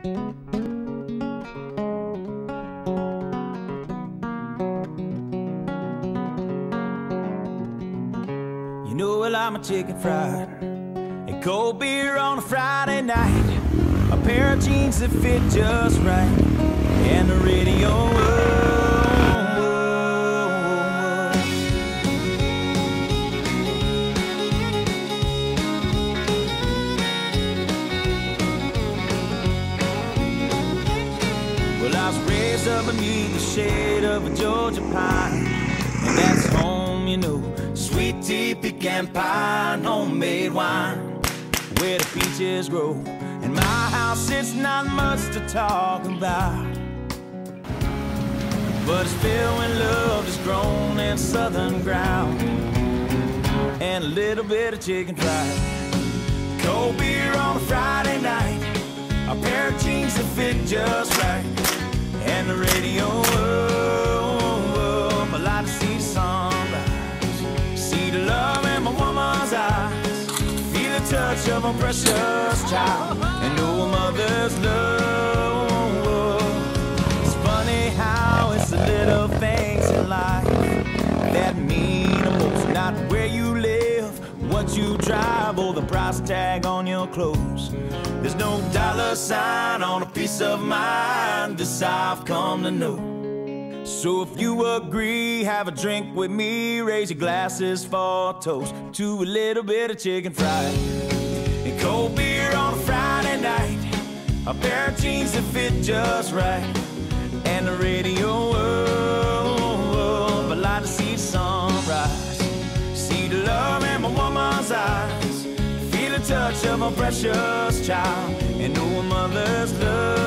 You know I like my chicken fried and cold beer on a Friday night, a pair of jeans that fit just right, and the radio. I was raised up beneath the shade of a Georgia pine, and that's home, you know. Sweet tea, pecan pie, and homemade wine, where the peaches grow. In my house, it's not much to talk about, but it's filled with love that's grown in southern ground, and a little bit of chicken fried. Cold beer on a Friday night, a pair of jeans that fit just right, and the radio up. I like to see the sunrise, see the love in my woman's eyes, feel the touch of a precious child, and know a mother's love. It's funny how it's the little things in life that mean the most. Not where you live, what you drive, or the price tag on your clothes. There's no dollar sign on a piece of mind, this I've come to know. So if you agree, have a drink with me, raise your glasses for a toast to a little bit of chicken fried and cold beer on a Friday night, a pair of jeans that fit just right, and the radio up. I like to see the sunrise, see the love in my woman's eyes, feel the touch of a precious child, and know a mother's love.